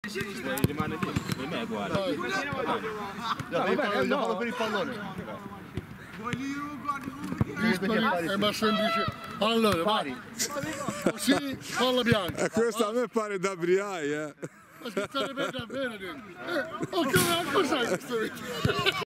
rimane lì, per me è uguale. Fallo per il pallone. Ma semplice. Allora, vai. Così, palla bianca. E questo a me pare da Briai, Ma scherzare per davvero, cos'è questo?